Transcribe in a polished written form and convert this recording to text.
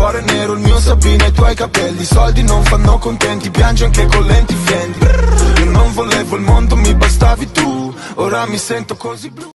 cuore nero, il mio Sabina e i tuoi capelli. I soldi non fanno contenti, piangi anche con lenti fiendi. Io non volevo il mondo, mi bastavi tu, ora mi sento così blu.